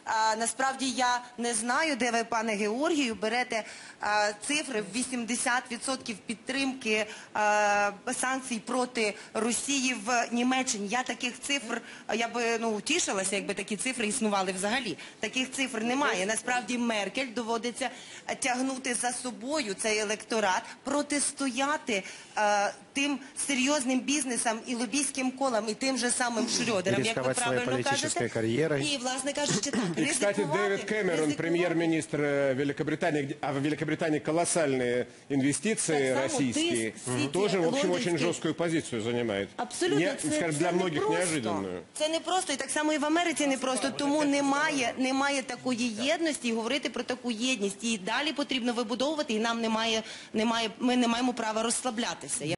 Насправді я не знаю, де ви, пане Георгію, берете цифри в 80% підтримки санкцій проти Росії в Німеччині. Я таких цифр, я би утішилася, якби такі цифри існували взагалі. Таких цифр немає. Насправді Меркель доводиться тягнути за собою цей електорат, протистояти тим серйозним бізнесам і лобійським колам, і тим же самим Шрёдерам, як ви правильно кажете. І, власне кажучи, так. И, кстати, Дэвид Кэмерон, премьер-министр Великобритании, а в Великобритании колоссальные инвестиции российские, тоже, в общем, очень жесткую позицию занимает. Абсолютно, скажем, для многих неожиданную. Це не просто, і так само і в Америці не просто, тому немає такої єдності, і говорити про таку єдність. І далі потрібно вибудовувати, і ми не маємо права розслаблятися.